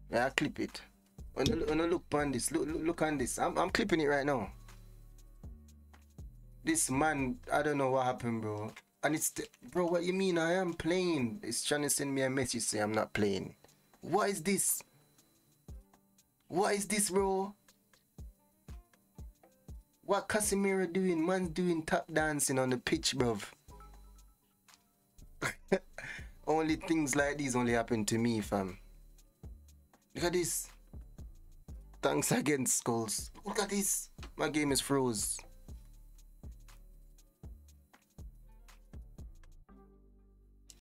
Yeah, I clip it. When I look on this, look on this. I'm clipping it right now. This man, I don't know what happened, bro. And it's bro, what you mean? I am playing. It's trying to send me a message say I'm not playing. What is this? What is this, bro? What Casemiro doing? Man's doing tap dancing on the pitch, bruv. Only things like these only happen to me, fam. Look at this. Thanks again, Skulls. Look at this. My game is froze.